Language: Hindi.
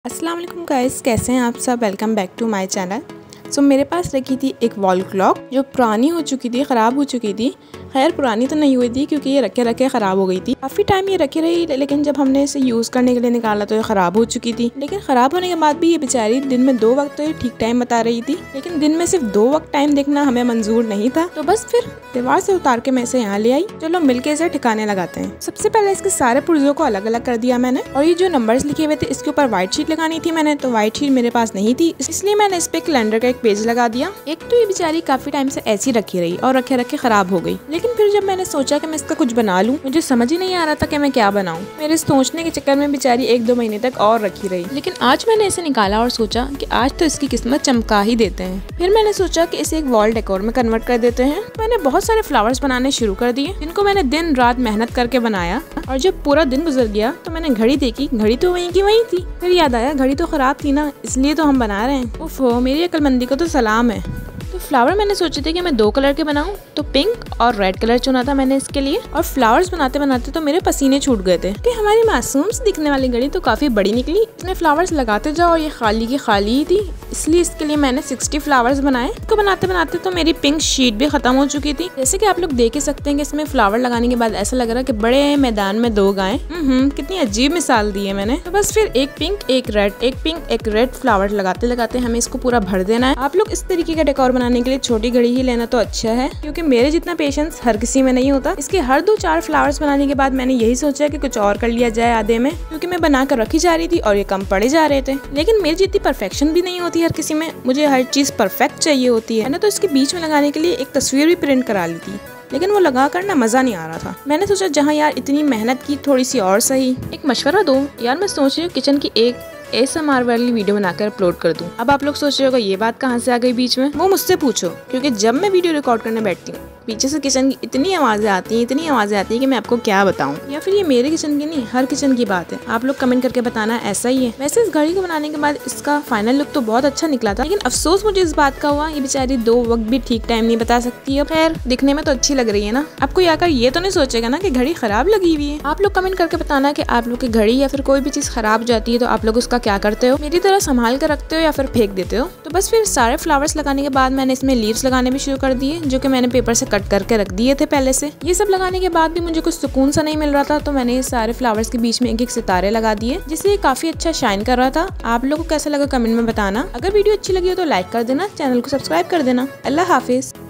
अस्सलाम वालेकुम गाइस, कैसे हैं आप सब। Welcome back to my channel. So मेरे पास रखी थी एक वॉल क्लॉक जो पुरानी हो चुकी थी, ख़राब हो चुकी थी। खैर पुरानी तो नहीं हुई थी क्योंकि ये रखे रखे ख़राब हो गई थी। काफ़ी टाइम ये रखी रही, लेकिन जब हमने इसे यूज़ करने के लिए निकाला तो ये ख़राब हो चुकी थी। लेकिन ख़राब होने के बाद भी ये बेचारी दिन में 2 वक्त तो ये ठीक टाइम बता रही थी, लेकिन दिन में सिर्फ 2 वक्त टाइम देखना हमें मंजूर नहीं था। तो बस फिर दीवार से उतार के मैं इसे यहाँ ले आई। चलो मिलके इसे ठिकाने लगाते हैं। सबसे पहले इसके सारे पुर्जों को अलग अलग कर दिया मैंने, और ये जो नंबर्स लिखे हुए थे इसके ऊपर व्हाइट शीट लगानी थी मैंने, तो व्हाइट शीट मेरे पास नहीं थी, इसलिए मैंने इस पे कैलेंडर का एक पेज लगा दिया। एक तो ये बेचारी काफी टाइम से ऐसी रखी रही और रखे रखे खराब हो गई। लेकिन फिर जब मैंने सोचा कि मैं इसका कुछ बना लूं, मुझे समझ ही नहीं आ रहा था कि मैं क्या बनाऊं। मेरे सोचने के चक्कर में बेचारी 1-2 महीने तक और रखी रही। लेकिन आज मैंने इसे निकाला और सोचा कि आज तो इसकी किस्मत चमका ही देते हैं। फिर मैंने सोचा कि इसे एक वॉल डेकोर में कन्वर्ट कर देते हैं। मैंने बहुत सारे फ्लावर्स बनाने शुरू कर दिए, जिनको मैंने दिन रात मेहनत करके बनाया। और जब पूरा दिन गुजर गया तो मैंने घड़ी देखी, घड़ी तो वहीं की वहीं थी। फिर याद आया घड़ी तो खराब थी ना, इसलिए तो हम बना रहे हैं। उफ, मेरी अक्लमंदी को तो सलाम है। तो फ्लावर मैंने सोचे थे कि मैं 2 कलर के बनाऊं, तो पिंक और रेड कलर चुना था मैंने इसके लिए। और फ्लावर्स बनाते बनाते तो मेरे पसीने छूट गए थे कि हमारी मासूम से दिखने वाली घड़ी तो काफी बड़ी निकली। इसमें फ्लावर्स लगाते जाओ और ये खाली की खाली ही थी, इसलिए इसके लिए मैंने 60 फ्लावर्स बनाए। इसको बनाते बनाते तो मेरी पिंक शीट भी खत्म हो चुकी थी। जैसे कि आप लोग देख ही सकते हैं कि इसमें फ्लावर लगाने के बाद ऐसा लग रहा है कि बड़े मैदान में 2 गायें। कितनी अजीब मिसाल दी है मैंने। तो बस फिर एक पिंक एक रेड, एक पिंक एक रेड फ्लावर लगाते लगाते हमें इसको पूरा भर देना है। आप लोग इस तरीके का डेकोर बनाने के लिए छोटी घड़ी ही लेना तो अच्छा है, क्योंकि मेरे जितना पेशेंस हर किसी में नहीं होता। इसके हर 2-4 फ्लावर्स बनाने के बाद मैंने यही सोचा कि कुछ और कर लिया जाए आधे में, क्योंकि मैं बना कर रखी जा रही थी और ये कम पड़े जा रहे थे। लेकिन मेरी जितनी परफेक्शन भी नहीं होती हर किसी में, मुझे हर चीज परफेक्ट चाहिए होती है। मैंने तो इसके बीच में लगाने के लिए एक तस्वीर भी प्रिंट करा ली थी, लेकिन वो लगा कर ना मजा नहीं आ रहा था। मैंने सोचा जहाँ यार इतनी मेहनत की, थोड़ी सी और सही। एक मशवरा दो यार, मैं सोच रही हूँ किचन की एक ASMR वाली वीडियो बनाकर अपलोड कर दूं। अब आप लोग सोच रहे होगा ये बात कहाँ से आ गई बीच में। वो मुझसे पूछो, क्योंकि जब मैं वीडियो रिकॉर्ड करने बैठती हूँ पीछे से किचन की इतनी आवाजें आती हैं, इतनी आवाजें आती हैं कि मैं आपको क्या बताऊं। या फिर ये मेरे किचन की नहीं, हर किचन की बात है। आप लोग कमेंट करके बताना ऐसा ही है। वैसे इस घड़ी को बनाने के बाद इसका फाइनल लुक तो बहुत अच्छा निकला था, लेकिन अफसोस मुझे इस बात का हुआ, ये बेचारी 2 वक्त भी ठीक टाइम नहीं बता सकती है। खैर दिखने में तो अच्छी लग रही है ना। आपको आकर ये तो नहीं सोचेगा ना कि घड़ी खराब लगी हुई है। आप लोग कमेंट करके बताना कि आप लोग की घड़ी या फिर कोई भी चीज खराब जाती है तो आप लोग उसका क्या करते हो। मेरी तरह संभाल कर रखते हो या फिर फेंक देते हो। तो बस फिर सारे फ्लावर्स लगाने के बाद मैंने इसमें लीव्स लगाने भी शुरू कर दिए, जो कि मैंने पेपर से कट करके रख दिए थे पहले से। ये सब लगाने के बाद भी मुझे कुछ सुकून सा नहीं मिल रहा था, तो मैंने ये सारे फ्लावर्स के बीच में एक एक सितारे लगा दिए, जिससे ये काफी अच्छा शाइन कर रहा था। आप लोगों को कैसा लगा कमेंट में बताना। अगर वीडियो अच्छी लगी हो तो लाइक कर देना, चैनल को सब्सक्राइब कर देना। अल्लाह हाफिज।